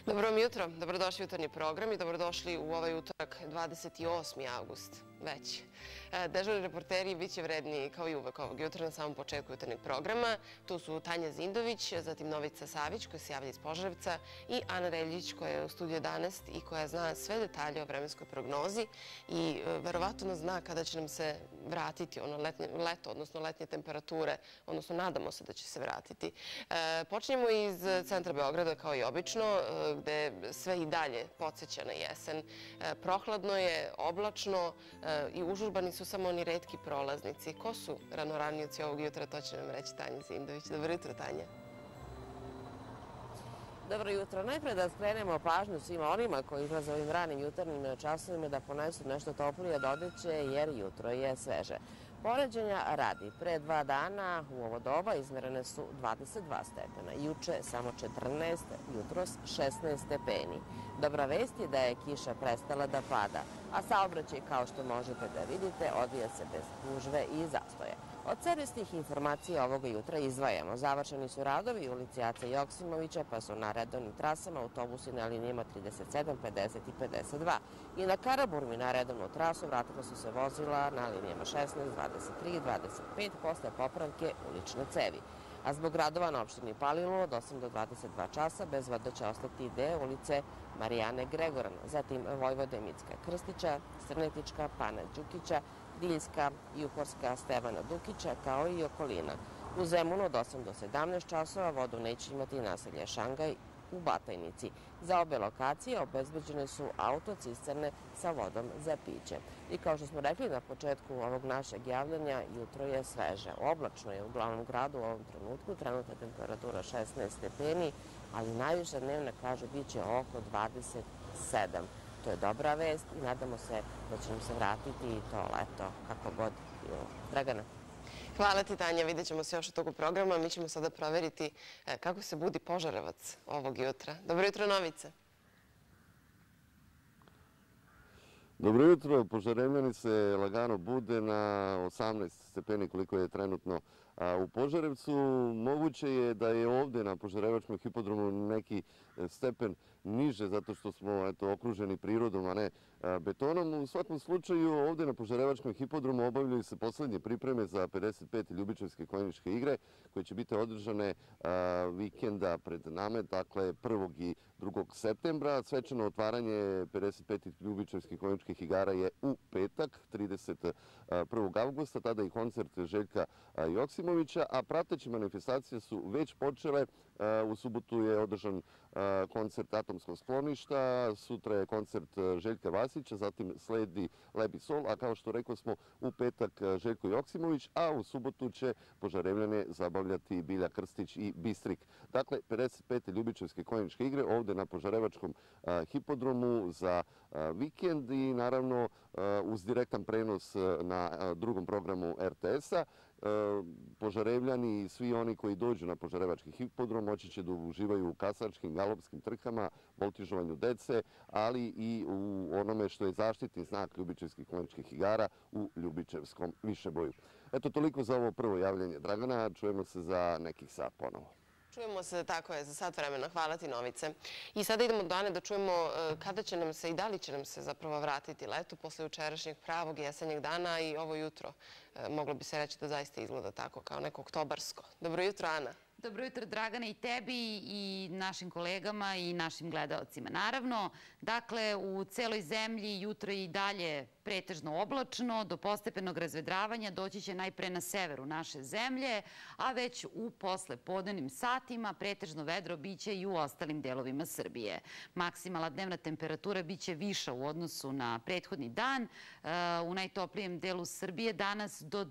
Dobro vam jutro, dobrodošli u jutarnji program i dobrodošli u ovaj utorak 28. avgust već. Dežurni reporteri biće vredni kao i uvek ovog jutra na samom početku jutarnjeg programa. Tu su Tanja Zindović, zatim Novica Savić koja se javlja iz Požarevca i Ana Reljić koja je u studiju 11 i koja zna sve detalje o vremenskoj prognozi i verovatno zna kada će nam se vratiti ono leto, odnosno letnje temperature, odnosno nadamo se da će se vratiti. Počinjemo iz centra Beograda kao i obično, gde sve i dalje podsjeća na jesen. Prohladno je, oblačno i užurbani su samo oni retki prolaznici. Ko su ranoranioci ovog jutra, to će nam reći Tanja Zindović. Dobro jutro, Tanja. Dobro jutro. Najpre da skrenemo pažnju svima onima koji izlaze ovim ranim jutarnjim časovima da ponesu nešto toplije od odeće jer jutro je sveže. Poređenja radi. Pre 2 dana u ovo doba izmerene su 22 stepena. Juče samo 14, jutros 16 stepeni. Dobra vest je da je kiša prestala da pada, a saobraćaj, kao što možete da vidite, odvija se bez gužve i zastoja. Od servisnih informacija ovoga jutra izdvajamo. Završeni su radovi u ulici Ace Joksimovića, pa su na redovnim trasama autobusi na linijama 37, 50 i 52. I na Karaburmi na redovnu trasu vratila su se vozila na linijama 16, 23 i 25 posle popravke ulične cevi. A zbog radova na opštini Palilula od 8 do 22 časa bez voda će ostati deo ulice Marijane Gregoran, zatim Vojvode Micka Krstića, Strnetička, Pana Đukića, Diljska i Uhorska Stevana Dukića, kao i okolina. U Zemunu od 8 do 17 časova vodu neće imati naselje Šangaj u Batajnici. Za obe lokacije obezbeđene su autocisterne sa vodom za piće. I kao što smo rekli na početku ovog našeg javljanja, jutro je sveže. Oblačno je u glavnom gradu u ovom trenutku, trenutna temperatura 16 stepeni, ali najviša dnevna, kažu, bit će oko 27. To je dobra vest i nadamo se da će nam se vratiti i to leto kako god bilo. Dragana. Hvala ti, Tanja. Vidjet ćemo se još u toku programa. Mi ćemo sada proveriti kako se budi Požarevac ovog jutra. Dobro jutro, Novice. Dobro jutro. Požarevljani se lagano bude na 18 stepeni koliko je trenutno u Požarevcu. Moguće je da je ovde na Požarevačkom hipodromu neki stepen niže zato što smo okruženi prirodom, a ne betonom. U svakom slučaju ovde na Požarevačkom hipodromu obavljaju se poslednje pripreme za 55. Ljubičevske konjičke igre koje će biti održane vikenda pred nama, dakle 1. i 2. septembra. Svečano otvaranje 55. Ljubičevskih konjičkih igara je u petak, 31. avgusta, tada i koncert Željka Joksimovića, a prateće manifestacije su već počele. U subotu je održan koncert Atomskog skloništa, sutra je koncert Željka Vasića, zatim sledi Lebi Sol, a kao što rekao smo u petak Željko Joksimović, a u subotu će Požarevljane zabavljati Bilja Krstić i Bistrik. Dakle, 55. Ljubičevske konjičke igre ovde na Požarevačkom hipodromu za vikend i naravno uz direktan prenos na drugom programu RTS-a. Požarevljani i svi oni koji dođu na Požarevački hipodrom moći će da uživaju u kasačkim, galopskim trkama, voltižovanju dece, ali i u onome što je zaštitni znak Ljubičevskih konjičkih igara u Ljubičevskom višeboju. Eto, toliko za ovo prvo javljanje, Dragana. Čujemo se za nekih sat ponovo. Čujemo se, tako je, za sat vremena. Hvala ti, Novice. I sada idemo do Ane da čujemo kada će nam se i da li će nam se zapravo vratiti leto posle jučerašnjeg pravog jesenjeg dana i ovo jutro. Moglo bi se reći da zaista izgleda tako kao neko oktobarsko. Dobro jutro, Ana. Dobro jutro, Dragane, i tebi i našim kolegama i našim gledaocima. Naravno, dakle, u celoj zemlji jutro je i dalje pretežno oblačno, do postepenog razvedravanja doći će najpre na severu naše zemlje, a već u poslepodnevnim satima pretežno vedro biće i u ostalim delovima Srbije. Maksimalna dnevna temperatura biće viša u odnosu na prethodni dan, u najtoplijem delu Srbije danas do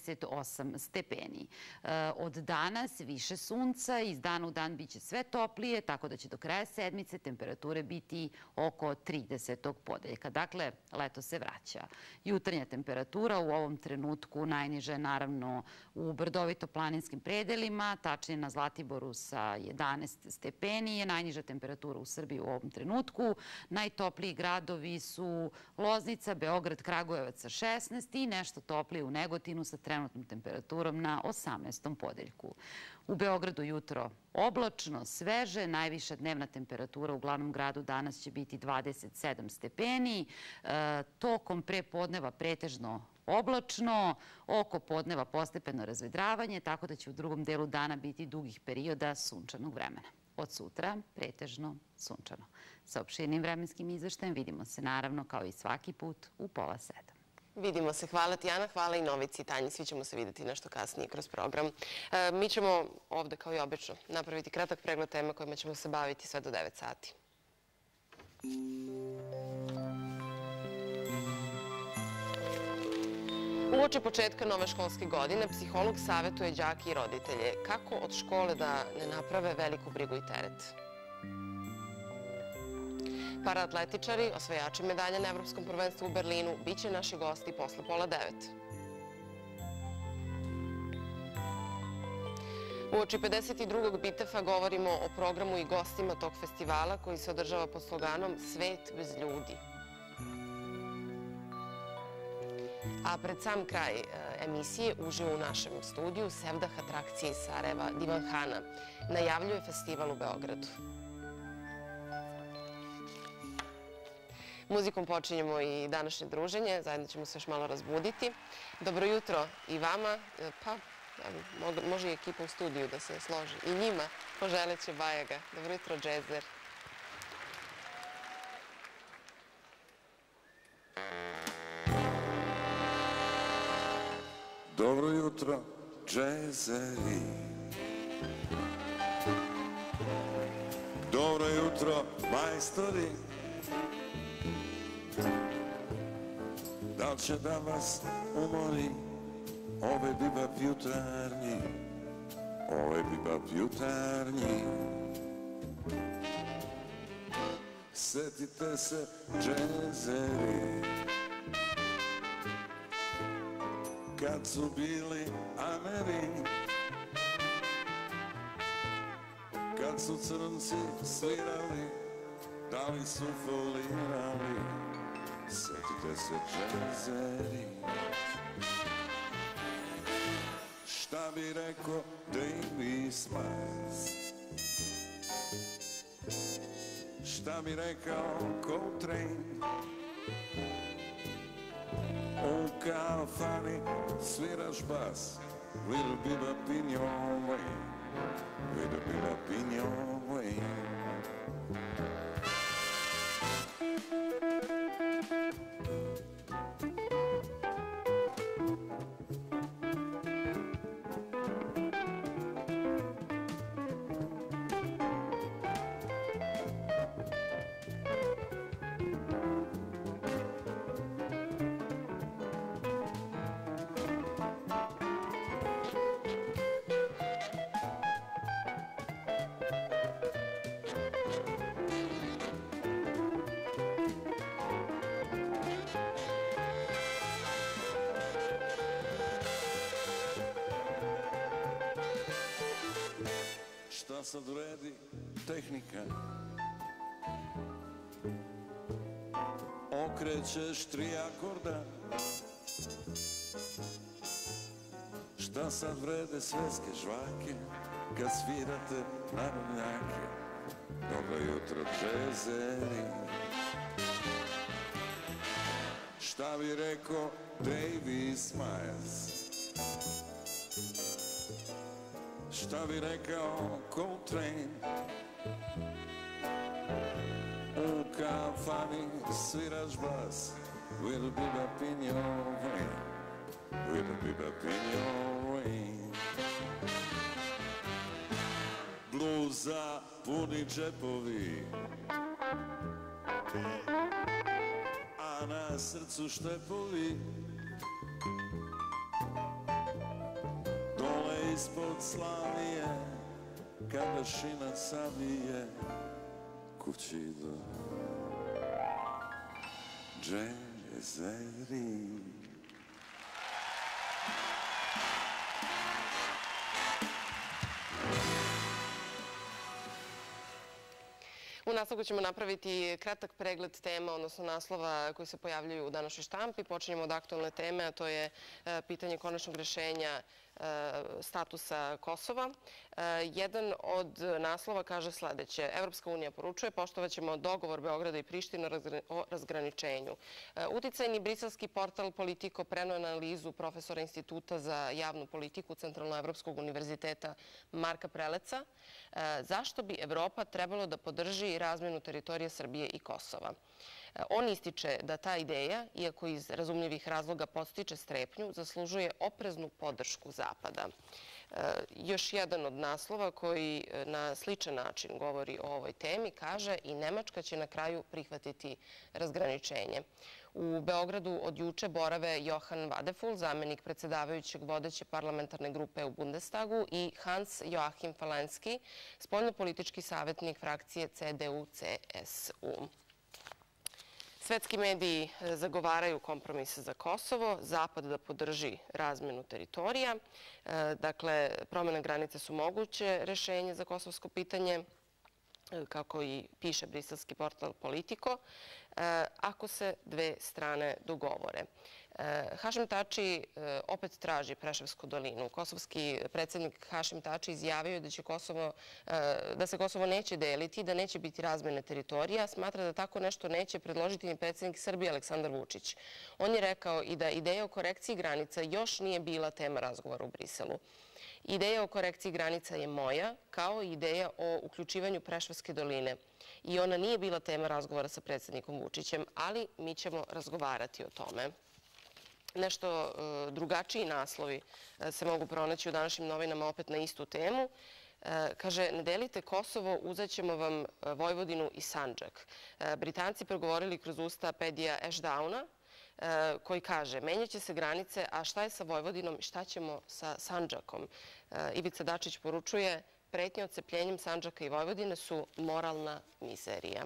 28 stepeni. Od danas više sunca, iz dana u dan biće sve toplije, tako da će do kraja sedmice temperature biti oko 30. podeljka. Dakle, leto se vraća. Jutarnja temperatura u ovom trenutku najniža je naravno u brdovito-planinskim predelima, tačnije na Zlatiboru sa 11 stepeni je najniža temperatura u Srbiji u ovom trenutku. Najtopliji gradovi su Loznica, Beograd, Kragujevac sa 16 i nešto toplije u Negotinu sa trenutnom temperaturom na 18. podeljku. U Beogradu Beogradu jutro oblačno, sveže, najviša dnevna temperatura u glavnom gradu danas će biti 27 stepeni, tokom prepodneva pretežno oblačno, oko podneva postepeno razvedravanje, tako da će u drugom delu dana biti dugih perioda sunčanog vremena. Od sutra pretežno sunčano. Sa opširnim vremenskim izveštajem vidimo se naravno kao i svaki put u 6:30. Vidimo se. Hvala ti, Ana. Hvala i Novici i Tanji. Svi ćemo se vidjeti nešto kasnije kroz program. Mi ćemo ovde, kao i obično, napraviti kratak pregled tema kojima ćemo se baviti sve do 9 sati. Uoči početka nove školske godine, psiholog savjetuje đake i roditelje kako od škole da ne naprave veliku brigu i teret. Paraatletičari, osvajači medalja na Evropskom prvenstvu u Berlinu, bit će naši gosti posle 8:30. Uoči 52. Bitefa govorimo o programu i gostima tog festivala koji se održava pod sloganom Svet bez ljudi. A pred sam kraj emisije uživo u našem studiju Sevdah atrakcije iz Sarajeva Divan Hana najavljuje festival u Beogradu. Muzikom počinjemo i današnje druženje, zajedno ćemo se još malo razbuditi. Dobro jutro i vama, pa može i ekipa u studiju da se složi. I njima poželeće Bajaga. Dobro jutro, Džezer. Dobro jutro, džezeri. Dobro jutro, majstori. Da li će da vas umori ove bibap jutarnji, ove bibap jutarnji? Setite se, džezeri, kad su bili Ameri, kad su crnci svirali, da li su folirali? Setite se, džezeri. Šta bi rekao Davy Smiles? Šta bi rekao Coltrane? U kafani sviraš bas, little bebop in your way, little bebop in your way. Šta sad vredi tehnika? Okrećeš 3 akorda. Šta sad vrede svetske žvake kad svirate narodnjake? Dobro jutro, džezeri. Šta bi rekao Davy Smiles? Šta bi rekao Coltrane? U kafani sviraš bas, little bebop in your way, little bebop in your way. Bluza puni džepovi, a na srcu štepovi. Dole ispod Slavije, kada šina savije, kući do džezeri. U nastavku ćemo napraviti kratak pregled tema, odnosno naslova koji se pojavljuju u današnjoj štampi. Počinjemo od aktualne teme, a to je pitanje konačnog rešenja statusa Kosova. Jedan od naslova kaže sledeće. Evropska unija poručuje poštovaćemo dogovor Beograda i Prištine o razgraničenju. Uticajni briselski portal Politico preneo analizu profesora Instituta za javnu politiku Centralnoevropskog univerziteta Marka Preleca. Zašto bi Evropa trebalo da podrži razmenu teritorije Srbije i Kosova? On ističe da ta ideja, iako iz razumljivih razloga podstiče strepnju, zaslužuje opreznu podršku Zapada. Još jedan od naslova koji na sličan način govori o ovoj temi kaže i Nemačka će na kraju prihvatiti razgraničenje. U Beogradu od juče borave Johan Vadeful, zamenik predsedavajućeg vodeće parlamentarne grupe u Bundestagu, i Hans Joachim Falenski, spoljnopolitički savjetnik frakcije CDU-CSU. Svetski mediji zagovaraju kompromis za Kosovo, Zapad da podrži razmenu teritorija. Dakle, promjene granice su moguće rešenje za kosovsko pitanje, kako i piše briselski portal Politico, ako se dve strane dogovore. Hašim Tači opet traži Preševsku dolinu. Kosovski predsjednik Hašim Tači izjavio je da se Kosovo neće deliti, da neće biti razmene teritorija. Smatra da tako nešto neće predložiti ni predsjednik Srbije Aleksandar Vučić. On je rekao i da ideja o korekciji granica još nije bila tema razgovora u Briselu. Ideja o korekciji granica je moja, kao i ideja o uključivanju Preševske doline. I ona nije bila tema razgovora sa predsjednikom Vučićem, ali mi ćemo razgovarati o tome. Nešto drugačiji naslovi se mogu pronaći u današnjim novinama opet na istu temu. Kaže, ne delite Kosovo, uzet ćemo vam Vojvodinu i Sandžak. Britanci pregovorili kroz usta Padija Ashdowna, koji kaže, menjaće se granice, a šta je sa Vojvodinom i šta ćemo sa Sandžakom? Ivica Dačić poručuje, pretnje odcepljenjem Sandžaka i Vojvodine su moralna mizerija.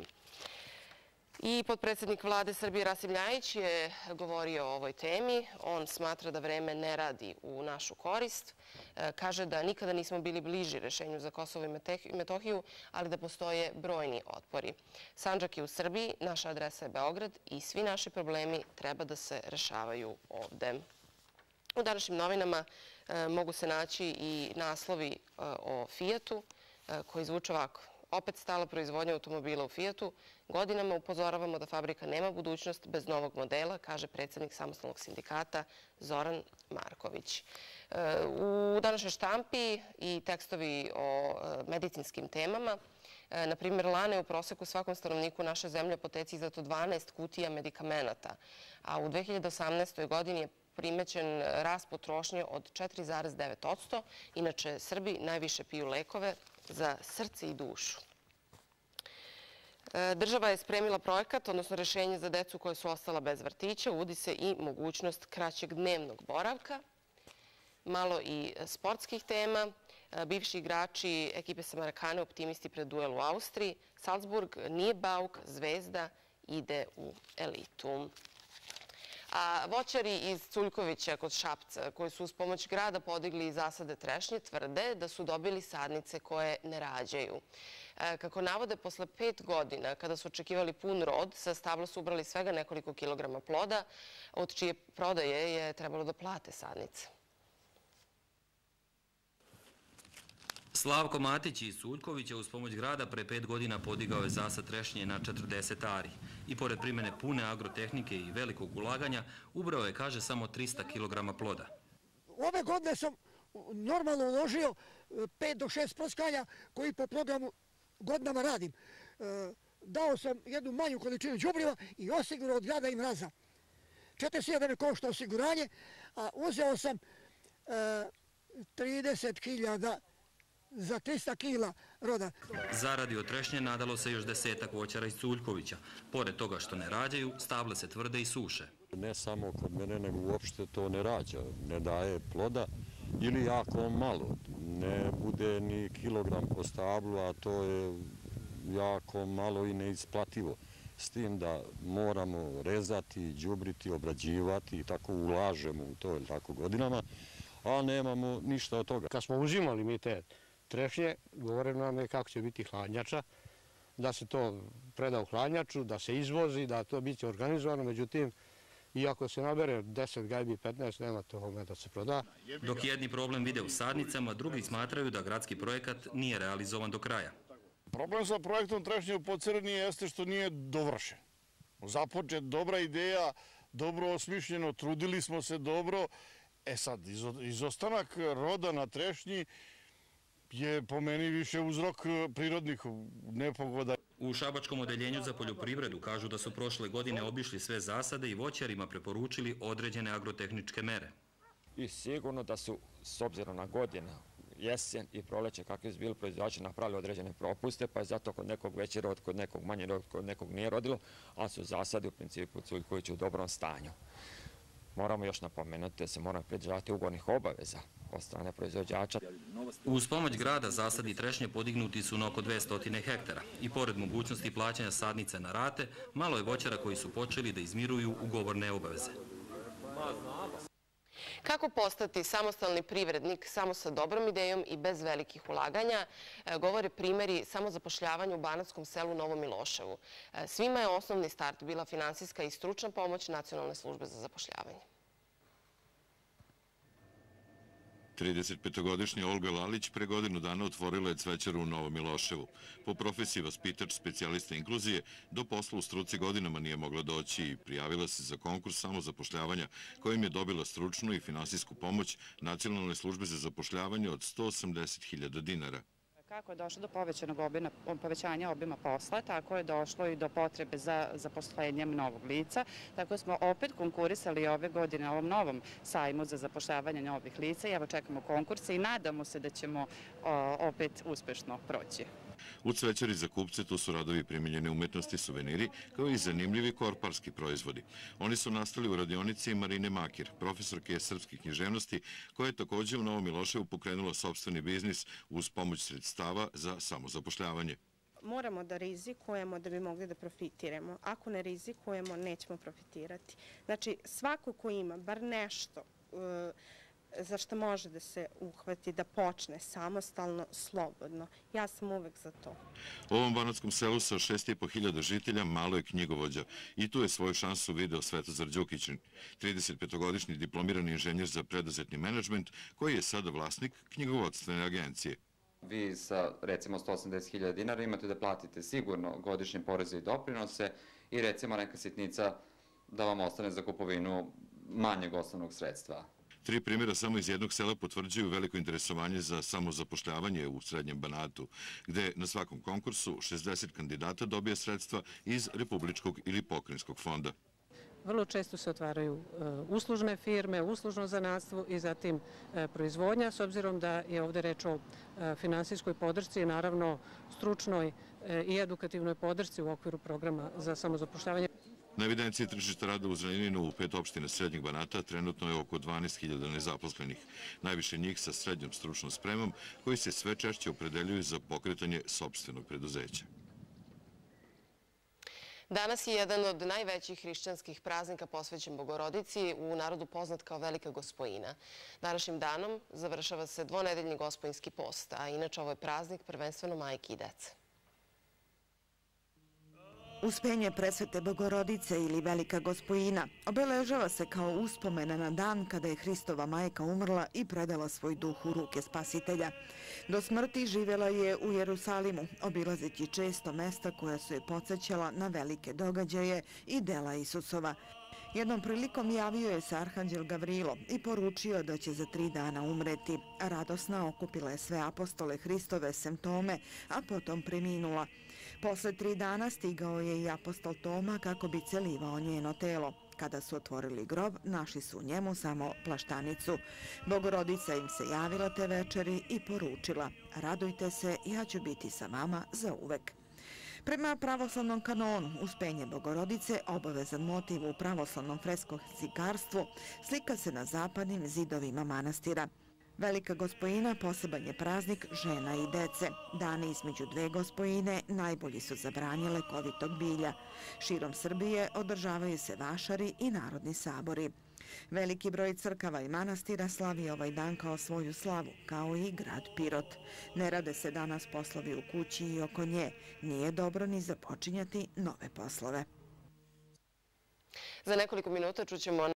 I potpredsjednik vlade Srbije Rasim Ljajić je govorio o ovoj temi. On smatra da vreme ne radi u našu korist. Kaže da nikada nismo bili bliži rešenju za Kosovo i Metohiju, ali da postoje brojni otpori. Sandžak je u Srbiji, naša adresa je Beograd i svi naši problemi treba da se rešavaju ovde. U današnjim novinama mogu se naći i naslovi o Fijatu koji zvuče ovako. Opet stala proizvodnja automobila u Fijatu. Godinama upozoravamo da fabrika nema budućnost bez novog modela, kaže predsjednik samostalnog sindikata Zoran Marković. U današnjoj štampi i tekstovi o medicinskim temama. Na primjer, lane u proseku svakom stanovniku naše zemlje apoteci izdato 12 kutija medikamenata, a u 2018. godini je primećen rast potrošnje od 4,9%. Inače, Srbi najviše piju lekove za srce i dušu. Država je spremila projekat, odnosno rešenje za decu koje su ostala bez vrtića. Uvodi se i mogućnost kraćeg dnevnog boravka. Malo i sportskih tema. Bivši igrači ekipe Samarakane optimisti pred duel u Austriji. Salzburg nije bauk, Zvezda ide u elitu. A voćari iz Culjkovića kod Šapca, koji su uz pomoć grada podigli zasade trešnje, tvrde da su dobili sadnice koje ne rađaju. Kako navode, posle 5 godina, kada su očekivali pun rod, sa stabla su ubrali svega nekoliko kilograma ploda, od čije prodaje je trebalo da plate sadnice. Slavko Matić iz Culjkovića uz pomoć grada pre 5 godina podigao je zasad trešnje na 40 ari i pored primjene pune agrotehnike i velikog ulaganja ubrao je, kaže, samo 300 kg ploda. Ove godine sam normalno uložio 5 do 6 prskanja koji po programu godinama radim. Dao sam jednu manju količinu đubriva i osigurao od grada i mraza. 40.000 me košta osiguranje, a uzeo sam 30.000 za 300 kila roda. Zaradi od trešnje nadalo se još 10-ak voćara iz Culjkovića. Pored toga što ne rađaju, stable se tvrde i suše. Ne samo kod mene, nego uopšte to ne rađa. Ne daje ploda ili jako malo. Ne bude ni kilogram po stablu, a to je jako malo i neisplativo. S tim da moramo rezati, đubriti, obrađivati i tako ulažemo u to tako godinama, a nemamo ništa od toga. Kad smo uzimali mi te trešnje, govoreno nam je kako će biti hladnjača, da se to preda u hladnjaču, da se izvozi, da to biće organizovano. Međutim, I ako se nabere 10 gajbi, 15, nema toga da se proda. Dok jedni problem vide u sadnicama, drugi smatraju da gradski projekat nije realizovan do kraja. Problem sa projektom Trešnje u Podcerni jeste što nije dovršen. Započet, dobra ideja, dobro osmišljeno, trudili smo se dobro. Sad, izostanak roda na Trešnji je po meni više uzrok prirodnih nepogoda. U Šabačkom odeljenju za poljoprivredu kažu da su prošle godine obišli sve zasade i voćarima preporučili određene agrotehničke mere. I sigurno da su, s obzirom na godine, jesen i proleće, kakvi su bili proizvođači, napravili određene propuste, pa je zato kod nekog veći rod, kod nekog manji rod, kod nekog nije rodilo, a su zasadi u principu Culjković u dobrom stanju. Moramo još napomenuti da se moramo pridržavati ugovornih obaveza od strane proizvođača. Uz pomoć grada zasadi trešnje podignuti su na oko 200 hektara i pored mogućnosti plaćanja sadnice na rate, malo je voćara koji su počeli da izmiruju ugovorne obaveze. Kako postati samostalni privrednik samo sa dobrom idejom i bez velikih ulaganja, govore primjeri samozapošljavanja u banatskom selu Novom Miloševu. Svima je osnovni start bila finansijska i stručna pomoć Nacionalne službe za zapošljavanje. 35-godišnja Olga Lalić pre godinu dana otvorila je cvećaru u Novom Miloševu. Po profesiji vaspitač specijalista inkluzije, do posla u struci godinama nije mogla doći i prijavila se za konkurs samozapošljavanja kojim je dobila stručnu i finansijsku pomoć Nacionalne službe za zapošljavanje od 180.000 dinara. Kako je došlo do povećanja obima posla, tako je došlo i do potrebe za zaposlenjem novog lica. Tako smo opet konkurisali ove godine na ovom novom sajmu za zapošljavanje novih lica. Evo čekamo konkurse i nadamo se da ćemo opet uspešno proći. U cvećari za kupce tu su radovi primijenjene umetnosti, suveniri, kao i zanimljivi korparski proizvodi. Oni su nastali u radionici Marine Makir, profesorke srpske književnosti, koja je također u Novom Miloševu pokrenula sopstveni biznis uz pomoć sredstava za samozapošljavanje. Moramo da rizikujemo da bi mogli da profitiramo. Ako ne rizikujemo, nećemo profitirati. Znači, svako ko ima bar nešto za što može da se uhvati, da počne samostalno, slobodno. Ja sam uvek za to. U ovom banatskom selu sa 6.500 žitelja malo je knjigovođa i tu je svoju šansu video Svetozar Đukićin, 35-godišnji diplomirani inženjer za preduzetni menadžment koji je sada vlasnik knjigovodstvene agencije. Vi sa recimo 180.000 dinara imate da platite sigurno godišnje poreze i doprinose i recimo neka sitnica da vam ostane za kupovinu manjeg osnovnog sredstva. 3 primjera samo iz jednog sela potvrđuju veliko interesovanje za samozapošljavanje u Srednjem Banatu, gde na svakom konkursu 60 kandidata dobije sredstva iz Republičkog ili Pokrajinskog fonda. Vrlo često se otvaraju uslužne firme, uslužno zanatstvo i zatim proizvodnja, s obzirom da je ovdje reč o finansijskoj podršci i naravno stručnoj i edukativnoj podršci u okviru programa za samozapošljavanje. Na evidenciji tržišta rada u Zrenjaninu u 5 opština Srednjeg Banata trenutno je oko 12.000 nezaposlenih, najviše njih sa srednjom stručnom spremom koji se sve češće opredeljuju za pokretanje sopstvenog preduzeća. Danas je jedan od najvećih hrišćanskih praznika posvećen Bogorodici, u narodu poznat kao Velika Gospojina. Današnjim danom završava se dvonedeljni gospojinski post, a inače ovo je praznik prvenstveno majki i dece. Uspenje presvete Bogorodice ili Velika Gospojina obeležava se kao uspomena na dan kada je Hristova majka umrla i predala svoj duh u ruke Spasitelja. Do smrti živjela je u Jerusalimu, obilazeći često mesta koja su je podsjećala na velike događaje i dela Isusova. Jednom prilikom javio je se arhanđel Gavrilo i poručio da će za 3 dana umreti. Radosna okupila je sve apostole Hristove sem Tome, a potom preminula. Posle 3 dana stigao je i apostol Toma kako bi celivao njeno telo. Kada su otvorili grob, našli su u njemu samo plaštanicu. Bogorodica im se javila te večeri i poručila: radujte se, ja ću biti sa vama za uvek. Prema pravoslavnom kanonu, uspenje Bogorodice, obavezan motiv u pravoslavnom fresko-slikarstvu, slika se na zapadnim zidovima manastira. Velika Gospojina poseban je praznik žena i dece. Dani između 2 gospojine najbolji su za branje lekovitog bilja. Širom Srbije održavaju se vašari i narodni sabori. Veliki broj crkava i manastira slavi ovaj dan kao svoju slavu, kao i grad Pirot. Ne rade se danas poslovi u kući i oko nje. Nije dobro ni započinjati nove poslove. Za nekoliko minuta čućemo